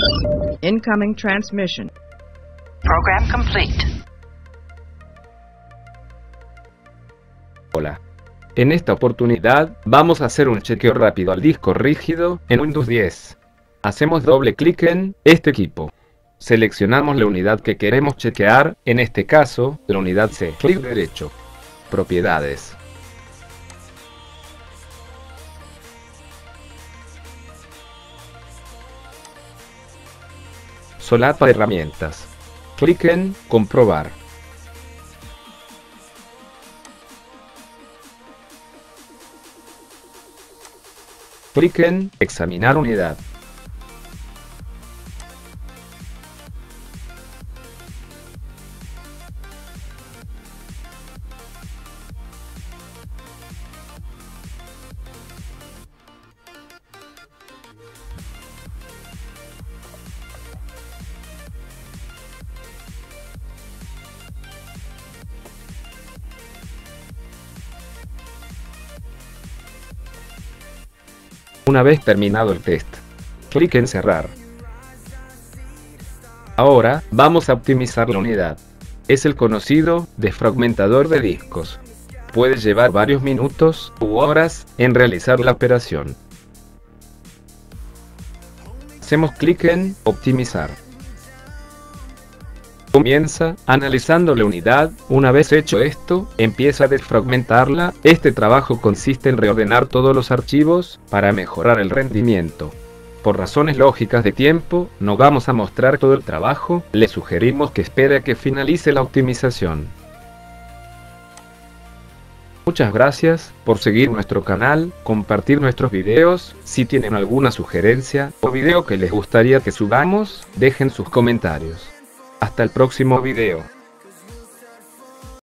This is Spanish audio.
Incoming transmission. Program complete. Hola. En esta oportunidad, vamos a hacer un chequeo rápido al disco rígido en Windows 10. Hacemos doble clic en este equipo. Seleccionamos la unidad que queremos chequear, en este caso, la unidad C. Clic derecho. Propiedades. Solapa herramientas. Clic en comprobar. Clic en examinar unidad. Una vez terminado el test, clic en cerrar. Ahora, vamos a optimizar la unidad. Es el conocido desfragmentador de discos. Puede llevar varios minutos u horas en realizar la operación. Hacemos clic en optimizar. Comienza analizando la unidad. Una vez hecho esto, empieza a desfragmentarla. Este trabajo consiste en reordenar todos los archivos para mejorar el rendimiento. Por razones lógicas de tiempo, no vamos a mostrar todo el trabajo. Le sugerimos que espere a que finalice la optimización. Muchas gracias por seguir nuestro canal, compartir nuestros videos. Si tienen alguna sugerencia o video que les gustaría que subamos, dejen sus comentarios. Hasta el próximo video.